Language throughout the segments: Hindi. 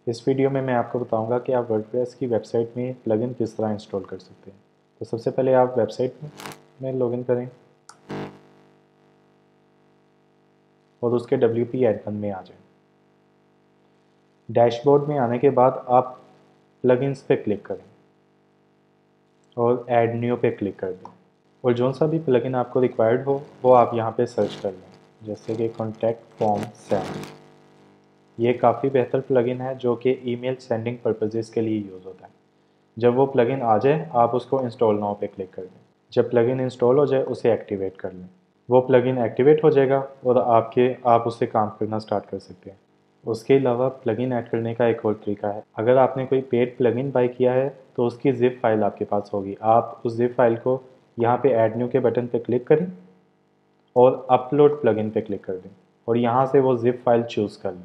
इस वीडियो में मैं आपको बताऊंगा कि आप वर्डप्रेस की वेबसाइट में प्लगइन किस तरह इंस्टॉल कर सकते हैं। तो सबसे पहले आप वेबसाइट में लॉगिन करें और उसके WP एडमिन में आ जाएं। डैशबोर्ड में आने के बाद आप प्लगइन्स पे क्लिक करें और ऐड न्यू पे क्लिक कर दें और जो सा भी प्लगइन आपको रिक्वायर्ड हो वो आप यहाँ पे सर्च कर लें, जैसे कि कॉन्टैक्ट फॉर्म सेंड। ये काफ़ी बेहतर प्लगइन है जो कि ईमेल सेंडिंग पर्पसेस के लिए यूज़ होता है। जब वो प्लगइन आ जाए आप उसको इंस्टॉल नाउ पे क्लिक कर दें। जब प्लगइन इंस्टॉल हो जाए उसे एक्टिवेट कर लें। वो प्लगइन एक्टिवेट हो जाएगा और आप उससे काम करना स्टार्ट कर सकते हैं। उसके अलावा प्लगइन ऐड करने का एक और तरीका है। अगर आपने कोई पेड प्लगइन बाय किया है तो उसकी ज़िप फाइल आपके पास होगी। आप उस ज़िप फाइल को यहाँ पे ऐड न्यू के बटन पे क्लिक करें और अपलोड प्लगइन पे क्लिक कर दें और यहाँ से वो ज़िप फाइल चूज़ कर लें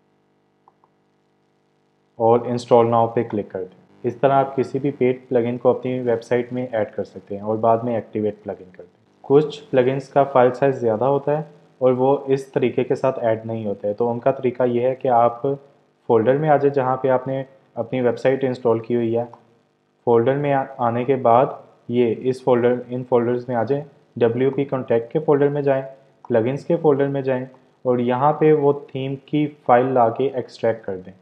और इंस्टॉल नाउ पे क्लिक कर दें। इस तरह आप किसी भी पेड प्लगइन को अपनी वेबसाइट में ऐड कर सकते हैं और बाद में एक्टिवेट प्लगइन कर दें। कुछ प्लगइन्स का फाइल साइज़ ज़्यादा होता है और वो इस तरीके के साथ ऐड नहीं होते हैं, तो उनका तरीका ये है कि आप फ़ोल्डर में आ जाए जहाँ पे आपने अपनी वेबसाइट इंस्टॉल की हुई है। फ़ोल्डर में आने के बाद इन फ़ोल्डर्स में आ जाएं। WP कॉन्टैक्ट के फ़ोल्डर में जाएं, प्लगइन्स के फ़ोल्डर में जाएं और यहाँ पे वो थीम की फ़ाइल ला के एक्सट्रैक्ट कर दें।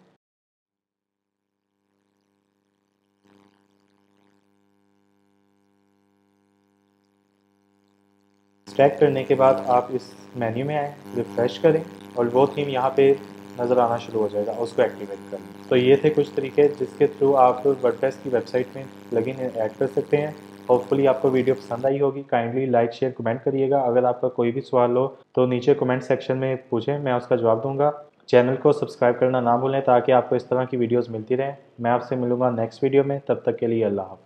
एक्सट्रैक्ट करने के बाद आप इस मेन्यू में आएँ, रिफ़्रेश करें और वो थीम यहाँ पे नज़र आना शुरू हो जाएगा, उसको एक्टिवेट करें। तो ये थे कुछ तरीके जिसके थ्रू आप वर्डप्रेस की वेबसाइट में प्लगइन ऐड कर सकते हैं। होपफुली आपको वीडियो पसंद आई होगी। काइंडली लाइक शेयर कमेंट करिएगा। अगर आपका कोई भी सवाल हो तो नीचे कमेंट सेक्शन में पूछें, मैं उसका जवाब दूंगा। चैनल को सब्सक्राइब करना ना भूलें ताकि आपको इस तरह की वीडियोज़ मिलती रहें। मैं आपसे मिलूँगा नेक्स्ट वीडियो में, तब तक के लिए अल्लाह हाफ़िज़।